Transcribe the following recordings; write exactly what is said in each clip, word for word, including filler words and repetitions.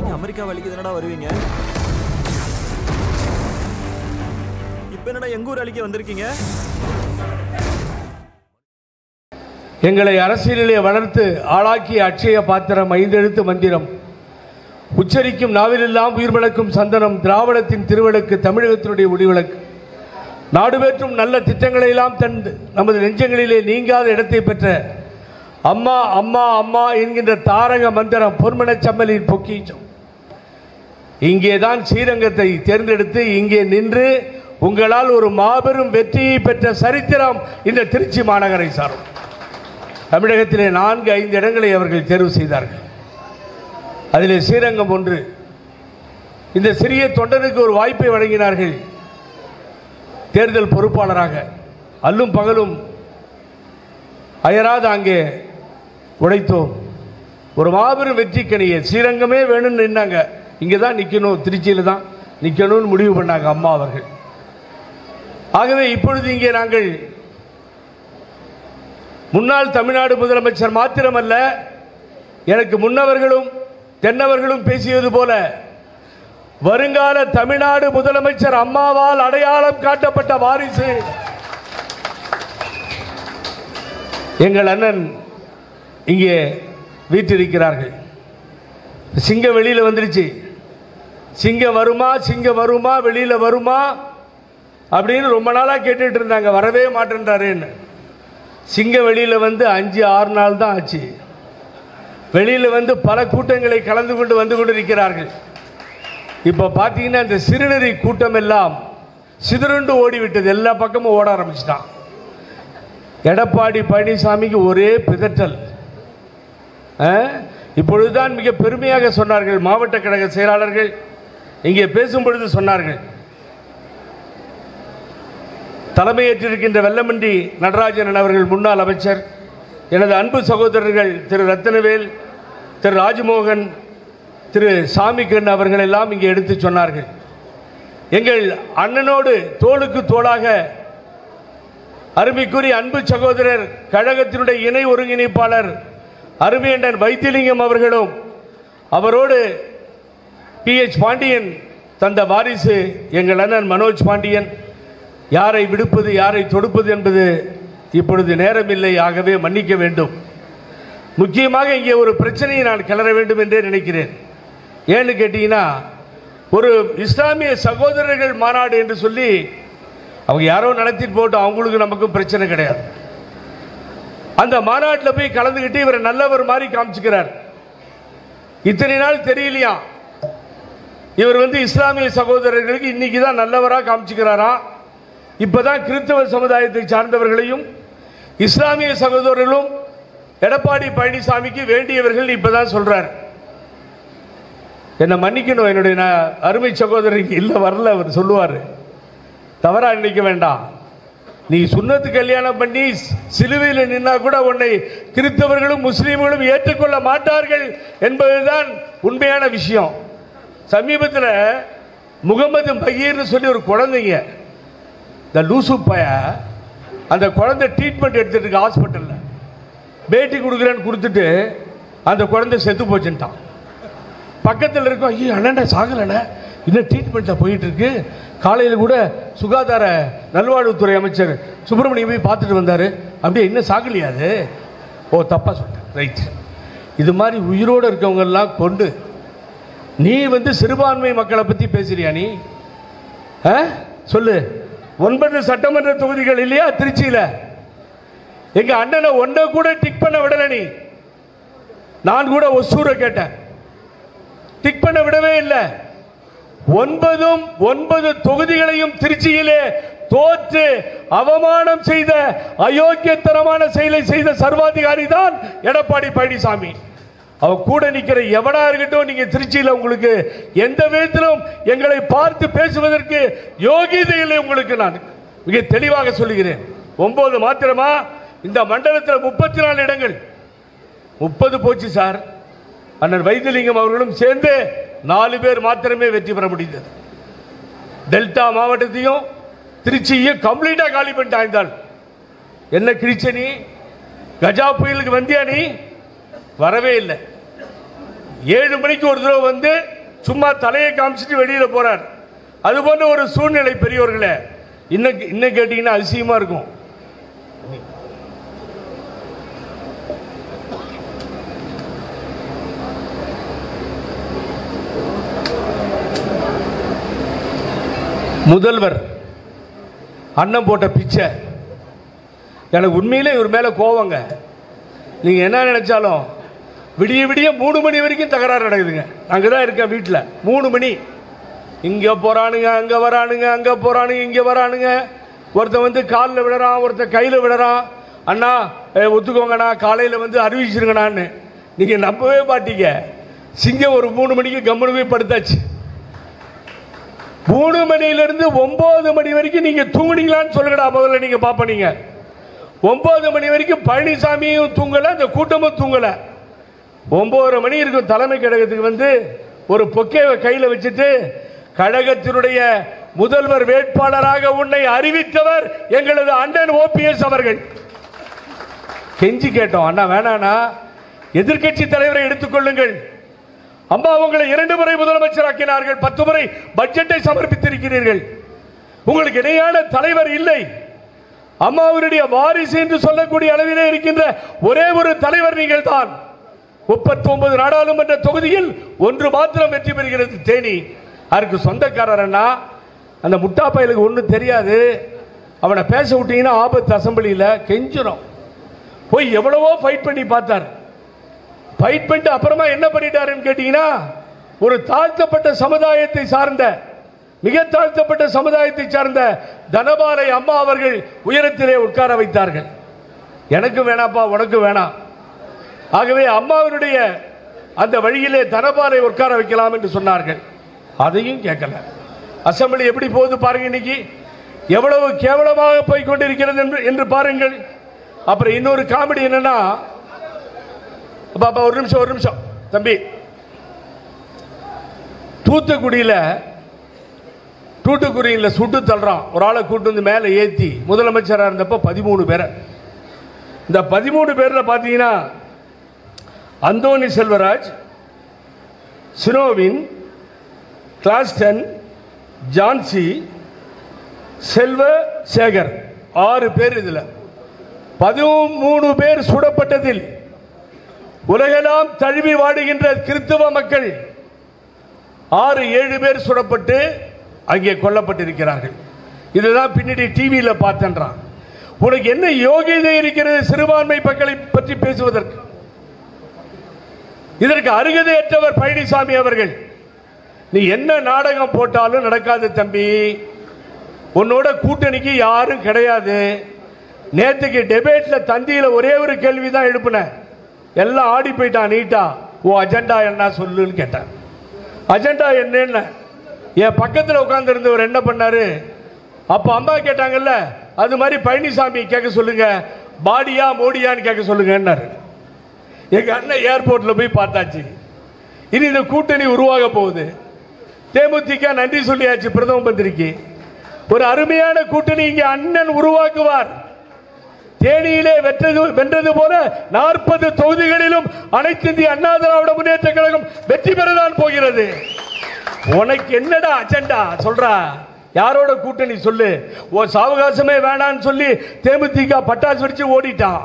நீங்க அமெரிக்கா வலிக்கு தானடா வருவீங்க, இப்ப என்னடா எங்க ஊர் அலிக்க வந்திருக்கீங்க? எங்களை அரசியலிலே வளர்த்து ஆளாக்கிய அட்சய பாத்திரம், ஐந்தெழுத்து மந்திரம், உச்சரிக்கும் நாவிலெல்லாம் உயிர்வளக்கும் சந்தனம், திராவிடத்தின் திருவிளக்கு, தமிழகத்தினுடைய ஒளிவிளக்கு, நாடுபேற்றும் நல்ல திட்டங்களை எல்லாம் தந்து நமது நெஞ்சங்களிலே நீங்காத இடத்தை பெற்ற அம்மா அம்மா அம்மா என்கின்ற தாரக மந்திரம், பொன்மனச் செம்மலின் பொக்கிஷம். இங்கேதான் ஸ்ரீரங்கத்தை தேர்ந்தெடுத்து இங்கே நின்று உங்களால் ஒரு மாபெரும் வெற்றியை பெற்ற சரித்திரம் இந்த திருச்சி மாநகரை சாரும். தமிழகத்திலே நான்கு ஐந்து இடங்களை அவர்கள் தேர்வு செய்தார்கள். அதிலே ஸ்ரீரங்கம் ஒன்று. இந்த சிறிய தொண்டனுக்கு ஒரு வாய்ப்பை வழங்கினார்கள். தேர்தல் பொறுப்பாளராக அல்லும் பகலும் அயராது அங்கே உழைத்தோம். ஒரு மாபெரும் வெற்றி கனியை ஸ்ரீரங்கமே வேணும்னு நின்னாங்க. இங்கே தான் நிற்கணும், திருச்சியில் தான் நிற்கணும்னு முடிவு பண்ணாங்க அம்மா அவர்கள். ஆகவே இப்பொழுது இங்கே நாங்கள் முன்னாள் தமிழ்நாடு முதலமைச்சர் மாத்திரமல்ல, எனக்கு முன்னவர்களும் தென்னவர்களும் பேசியது போல வருங்கால தமிழ்நாடு முதலமைச்சர் அம்மாவால் அடையாளம் காட்டப்பட்ட வாரிசு எங்கள் அண்ணன் இங்கே வீற்றிருக்கிறார்கள். சிங்கம் வெளியில வந்துருச்சு. சிங்கம் வருமா சிங்கம் வருமா வெளியில வருமா அப்படின்னு ரொம்ப நாளா கேட்டுட்டு இருந்தாங்க. வரவே மாட்டேன்றாருன்னு. சிங்கம் வெளியில வந்து அஞ்சு ஆறு நாள் தான் ஆச்சு. வெளியில வந்து பல கூட்டங்களை கலந்து கொண்டு வந்து கொண்டிருக்கிறார்கள். இப்ப பாத்தீங்கன்னா இந்த சிறுநெறி கூட்டம் எல்லாம் சிதறுண்டு ஓடிவிட்டது. எல்லா பக்கமும் ஓட ஆரம்பிச்சிட்டான். எடப்பாடி பழனிசாமிக்கு ஒரே பிதற்றல். இப்பொழுதுதான் மிக பெருமையாக சொன்னார்கள் மாவட்ட கழக செயலாளர்கள் இங்கே பேசும் பொழுது சொன்னார்கள், தலைமையேற்றிருக்கின்ற வெல்லமண்டி நடராஜன் அவர்கள் முன்னாள் அமைச்சர், எனது அன்பு சகோதரர்கள் திரு ரத்தினவேல், திரு ராஜ்மோகன், திரு சாமிக்கண் அவர்கள் எல்லாம் இங்கே எடுத்து சொன்னார்கள். எங்கள் அண்ணனோடு தோளுக்கு தோளாக அருமைக்குரிய அன்பு சகோதரர் கழகத்தினுடைய இணை ஒருங்கிணைப்பாளர் அருமையண்டன் வைத்திலிங்கம் அவர்களும், அவரோடு பி எச் பாண்டியன் தந்த வாரிசு எங்கள் அண்ணன் மனோஜ் பாண்டியன். யாரை விடுப்பது யாரை தொடுப்பது என்பது இப்பொழுது நேரமில்லை. ஆகவே மன்னிக்க வேண்டும். முக்கியமாக இங்கே ஒரு பிரச்சனையை நான் கிளற வேண்டும் என்றே நினைக்கிறேன். ஏன்னு கேட்டீங்கன்னா, ஒரு இஸ்லாமிய சகோதரர்கள் மாநாடு என்று சொல்லி அவங்க யாரோ நடத்திட்டு போட்டு அவங்களுக்கு நமக்கும் பிரச்சனை கிடையாது. அந்த மாநாட்டில் போய் கலந்துக்கிட்டு இவர் நல்லவர் மாதிரி காமிச்சுக்கிறார். இத்தனை நாள் தெரியலையா இவர் வந்து இஸ்லாமிய சகோதரர்களுக்கு இன்னைக்கு தான் நல்லவராக காமிச்சுக்கிறாரா. இப்பதான் கிறிஸ்தவ சமுதாயத்தை சார்ந்தவர்களையும் இஸ்லாமிய சகோதரர்களும் எடப்பாடி பழனிசாமிக்கு வேண்டியவர்கள் இப்பதான் சொல்றார். என்ன மன்னிக்கணும், என்னுடைய அருமை சகோதரருக்கு இல்ல வரல அவர் சொல்லுவார். தவறா நினைக்க வேண்டாம். நீ சுன்னத்து கல்யாணம் பண்ணி சிலுவையில் நின்னா கூட உன்னை கிறிஸ்தவர்களும் முஸ்லீம்களும் ஏற்றுக்கொள்ள மாட்டார்கள் என்பதுதான் உண்மையான விஷயம். சமீபத்தில் முகமது பகீர்னு சொல்லி ஒரு குழந்தைங்க, இந்த லூசு பைய, அந்த குழந்தை ட்ரீட்மெண்ட் எடுத்துட்டு இருக்கு ஹாஸ்பிட்டலில். பேட்டி கொடுக்குறேன்னு கொடுத்துட்டு அந்த குழந்தை செத்து போச்சுட்டான். பக்கத்தில் இருக்கும், ஐயோ அண்ணா சாகலண்ணே, இன்னும் ட்ரீட்மெண்ட்டில் போயிட்டு இருக்கு. காலையில் கூட சுகாதார நல்வாழ்வுத்துறை அமைச்சர் சுப்பிரமணியம் போய் பார்த்துட்டு வந்தார். அப்படியே இன்னும் சாகலையாது. ஓ தப்பா சொல்லிட்டேன், ரைட். இது மாதிரி உயிரோடு இருக்கவங்கெல்லாம் கொண்டு நீ வந்து சிறுபான்மை மக்களை பற்றி பேசுறியா? நீ சொல்லு. ஒன்பது சட்டமன்ற தொகுதிகள் இல்லையா திருச்சியில்? எங்க அண்ணனை ஒன்றை கூட டிக் பண்ண விடல. நீ நான் கூட ஒசூரை கேட்டேன், டிக் பண்ண விடவே இல்லை. ஒன்பதும் ஒன்பது தொகுதிகளையும் திருச்சியிலே தோற்று அவமானம் செய்த அயோக்கியத்தனமான செயலை செய்த சர்வாதிகாரி தான் எடப்பாடி பழனிசாமி. அவ கூட நிக்கிற எவனா இருக்கட்டும், நீங்க திருச்சியில் உங்களுக்கு எந்த விதத்திலும் எங்களை பார்த்து பேசுவதற்கு யோகிதை இல்லை உங்களுக்கு. நான் மிக தெளிவாக சொல்லுகிறேன். ஒன்பது மாத்திரமா இந்த மண்டலத்தில் முப்பத்தி நாலு இடங்கள், முப்பது போச்சு சார். அண்ணன் வைத்திலிங்கம் அவர்களும் சேர்ந்து நாலு பேர் மாத்திரமே வெற்றி பெற முடிந்தது. டெல்டா மாவட்டத்தையும் திருச்சியும் கம்ப்ளீட்டா காலி பண்ணிட்டாங்க. என்ன கிழிச்ச நீ? கஜா புயலுக்கு வந்தியா? நீ வரவே இல்லை. ஏழு மணிக்கு ஒரு தடவை வந்து சும்மா தலையை காமிச்சிட்டு வெளியில போறார். அது போன்ற ஒரு சூழ்நிலை பெரியவர்களே. இன்னைக்கு இன்னும் கேட்டீங்கன்னா அதிசயமா இருக்கும். முதல்வர் அண்ணன் போட்ட பிச்சை எனக்கு உண்மையிலே இவர் மேல கோவங்க. நீங்க என்ன நினைச்சாலும் விடிய விடிய மூணு மணி வரைக்கும் தகராறு நடக்குதுங்க. அங்கதான் இருக்கேன் வீட்டில். மூணு மணி இங்க போறானுங்க, அங்க வரானுங்க, அங்க போறானுங்க, இங்க வரானுங்க. ஒருத்தன் வந்து காலில் விடுறான், ஒருத்தன் கையில விடுறான். அண்ணா ஒத்துக்கோங்கண்ணா, காலையில வந்து அறிவிச்சிருங்கண்ணான்னு. நீங்க நம்பவே மாட்டீங்க, சிங்கம் ஒரு மூணு மணிக்கு கம்முனு போய் படுத்தாச்சு. மூணு மணியிலிருந்து ஒன்பது மணி வரைக்கும் நீங்க தூங்குனீங்களான்னு சொல்லுங்கடா முதல்ல. நீங்க பாப்பீங்க ஒன்பது மணி வரைக்கும் பழனிசாமியும் தூங்கல, அந்த கூட்டமும் தூங்கல. ஒன்பதரை மணி இருக்கும் தலைமை கழகத்துக்கு வந்து ஒரு பொக்கையை கையில வச்சுட்டு, கழகத்தினுடைய முதல்வர் வேட்பாளராக உன்னை அறிவித்தவர் எங்களது அண்ணன் ஓபிஎஸ் அவர்கள். கெஞ்சி கேட்டோம், அண்ணா வேணானா, எதிர்கட்சி தலைவரை எடுத்துக்கொள்ளுங்கள். அம்மா உங்களை இரண்டு முறை முதலமைச்சர் ஆக்கினார்கள், பத்து முறை பட்ஜெட்டை சமர்ப்பித்திருக்கிறீர்கள். உங்களுக்கு இணையான தலைவர் இல்லை. அம்மாவுடைய வாரிசு என்று சொல்லக்கூடிய அளவிலே இருக்கின்ற ஒரே ஒரு தலைவர் நீங்கள் தான். முப்பத்தி ஒன்பது நாடாளுமன்ற தொகுதியில் ஒன்று மாத்திரம் வெற்றி பெறுகிறது தேனி. அதுக்கு சொந்தக்காரர் அண்ணா. அந்த முட்டா பயலுக்கு ஒன்றும் தெரியாது. அவனை பேச விட்டீங்கன்னா ஆபத்து. அசம்பிளியில் கெஞ்சிரும். போய் எவ்வளவோ ஃபைட் பண்ணி பார்த்தார். ஃபைட் பண்ணிட்டு அப்புறமா என்ன பண்ணிட்டாருன்னு கேட்டீங்கன்னா, ஒரு தாழ்த்தப்பட்ட சமுதாயத்தை சார்ந்த, மிக தாழ்த்தப்பட்ட சமுதாயத்தை சார்ந்த தனபாலை அம்மா அவர்கள் உயரத்திலே உட்கார வைத்தார்கள். எனக்கு வேணாப்பா, உனக்கு வேணாம். ஆகவே அம்மாவருடைய அந்த வழியிலே தனபாலை உட்கார வைக்கலாம் என்று சொன்னார்கள். அதையும் கேட்கல. அசம்பிளி எப்படி போகுது பாருங்க. இன்னைக்கு எவ்வளவு கேவலமாக போய் கொண்டிருக்கிறது என்று பாருங்கள். அப்புறம் இன்னொரு காமெடி என்னன்னா, பாப்பா ஒரு நிமிஷம் ஒரு நிமிஷம் தம்பி, தூத்துக்குடியில தூத்துக்குடியில் சுட்டு தள்ளுறான் ஒரு ஆளை கூட்டு வந்து மேலே ஏற்றி. முதலமைச்சராக இருந்தப்ப பதிமூணு பேரை. இந்த பதிமூணு பேர்ல பார்த்தீங்கன்னா அந்தோனி செல்வராஜ், சினோவின், கிளாஸ்டன், ஜான்சி, செல்வ சேகர், ஆறு பேர். இதுல பதிமூணு பேர் சுடப்பட்டதில் உலகெல்லாம் தழுவி வாடுகின்ற கிறிஸ்தவ மக்கள் ஆறு ஏழு பேர் சுடப்பட்டு அங்கே கொல்லப்பட்டிருக்கிறார்கள். இதுதான் பின்னாடி டிவியில் பார்த்தேன்றான். உனக்கு என்ன யோகியதை இருக்கிறது சிறுபான்மை மக்களை பற்றி பேசுவதற்கு? இதற்கு அருகதையற்றவர் பழனிசாமி அவர்கள். நீ என்ன நாடகம் போட்டாலும் நடக்காது தம்பி. உன்னோட கூட்டணிக்கு யாரும் கிடையாது. நேற்றுக்கு டிபேட்ல தந்தியில ஒரே ஒரு கேள்வி தான் எழுப்பின. எல்லாம் ஆடி போயிட்டான் நீட்டா. ஓ அஜெண்டா என்ன சொல்லுன்னு கேட்டான். அஜெண்டா என்ன? என் பக்கத்தில் உட்கார்ந்து இருந்தவர் என்ன பண்ணாரு, அப்ப அம்மா கேட்டாங்கல்ல, அது மாதிரி பழனிசாமி கேட்க சொல்லுங்க, பாடியா மோடியான்னு கேட்க சொல்லுங்க. எங்க அண்ணன் ஏர்போர்ட்ல போய் பார்த்தாச்சு. இனி இந்த கூட்டணி உருவாக போகுது. தேமுதிக நன்றி சொல்லியாச்சு பிரதம மந்திரிக்கு. ஒரு அருமையான கூட்டணி இங்கே அண்ணன் உருவாக்குவார். தேனியிலே வெற்றது வென்றது போல நாற்பது தொகுதிகளிலும் அனைத்து இந்திய அண்ணா திராவிட முன்னேற்ற கழகம் வெற்றி பெறதான் போகிறது. உனக்கு என்னடா அஜெண்டா சொல்றா? யாரோட கூட்டணி சொல்லு? ஓ சாவகாசமே வேணான்னு சொல்லி தேமுதிக பட்டாசு வெடிச்சு ஓடிட்டான்.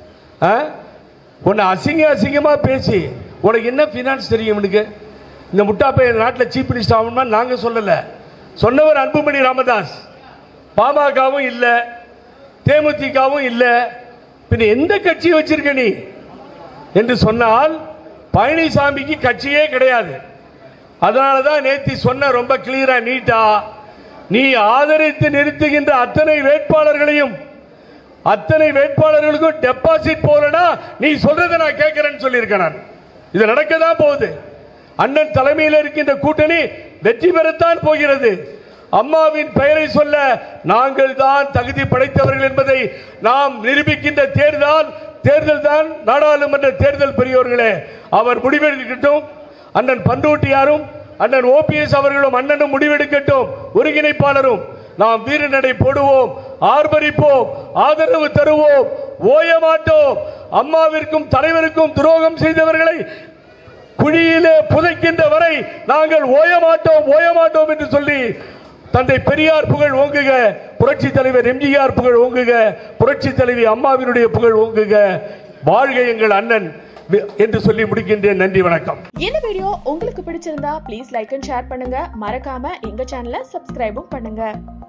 உன்னை அசிங்க அசிங்கமா பேசி உனக்கு என்ன பினான்ஸ் தெரியும்? உனக்கு இந்த முட்டா பையன் நாட்டில் சீஃப் மினிஸ்டர் ஆகணும்னா நாங்க சொல்லல, சொன்னவர் அன்புமணி ராமதாஸ். பாமகவும் இல்ல, தேமுதிகவும் இல்ல, பின்ன எந்த கட்சியை வச்சிருக்க நீ என்று சொன்னால் பழனிசாமிக்கு கட்சியே கிடையாது. அதனாலதான் நேத்தி சொன்ன ரொம்ப கிளியரா நீட்டா, நீ ஆதரித்து நிறுத்துகின்ற அத்தனை வேட்பாளர்களையும் அத்தனை வேட்பாளர்களுக்கும் டெபாசிட் போலனா நீ சொல்றதை நான் கேட்கிறேன்னு சொல்லியிருக்கேன். நான் இது நடக்கதான் போகுது. அண்ணன் தலைமையில் இருக்கின்ற கூட்டணி வெற்றி பெறத்தான் போகிறது. அம்மாவின் பெயரை சொல்ல நாங்கள் தான் தகுதி படைத்தவர்கள் என்பதை நாம் நிரூபிக்கின்ற தேர்தல் தேர்தல் தான் நாடாளுமன்ற தேர்தல். பெரியவர்களே, அவர் முடிவெடுக்கட்டும். அண்ணன் பண்டூட்டியாரும் அண்ணன் ஓபிஎஸ் அவர்களும் அண்ணனும் முடிவெடுக்கட்டும். ஒருங்கிணைப்பாளரும் நாம் வீரநடை போடுவோம், ஆர்ப்பரிப்போம், ஆதரவு தருவோம், ஓய மாட்டோம். அம்மாவிற்கும் தலைவருக்கும் துரோகம் செய்தவர்களை குழியிலே புதைக்கின்ற வரை நாங்கள் ஓயமாட்டோம் ஓயமாட்டோம் என்று சொல்லி தந்தை பெரியார் புகழ் ஓங்குக, புரட்சி தலைவர் எம்ஜிஆர் புகழ் ஓங்குக, புரட்சி தலைவி அம்மாவினுடைய புகழ் ஓங்குக, வாழ்க எங்கள் அண்ணன் என்று சொல்லி முடிக்கின்றேன். நன்றி, வணக்கம். இந்த வீடியோ உங்களுக்கு பிடிச்சிருந்தா ப்ளீஸ் லைக் அண்ட் ஷேர் பண்ணுங்க. மறக்காம எங்க சேனலை சப்ஸ்கிரைபும் பண்ணுங்க.